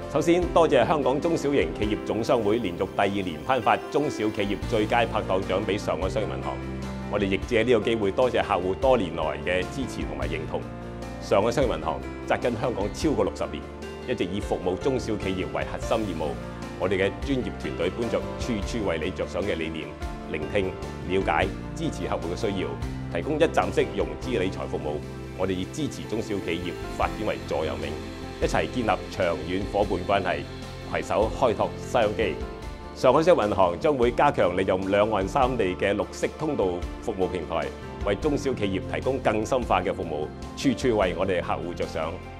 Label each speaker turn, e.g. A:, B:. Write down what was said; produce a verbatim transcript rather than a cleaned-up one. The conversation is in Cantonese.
A: 首先，多謝香港中小型企業總商會連續第二年頒發中小企業最佳拍檔獎俾上海商業銀行。我哋亦借呢個機會多謝客戶多年來嘅支持同埋認同。上海商業銀行扎根香港超過六十年，一直以服務中小企業為核心業務。我哋嘅專業團隊本着處處為你着想嘅理念，聆聽、了解、支持客戶嘅需要，提供一站式融資理財服務。我哋以支持中小企業發展為座右銘，一齊建立長遠伙伴關係，攜手開拓商機。上海商業銀行將會加強利用兩岸三地嘅綠色通道服務平台，為中小企業提供更深化嘅服務，處處為我哋客戶着想。